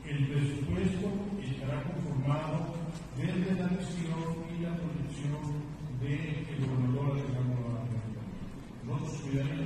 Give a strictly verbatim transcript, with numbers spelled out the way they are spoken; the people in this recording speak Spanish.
El presupuesto estará conformado desde la misión y la proyección del gobernador Alejandro García. Nosotros cuidaremos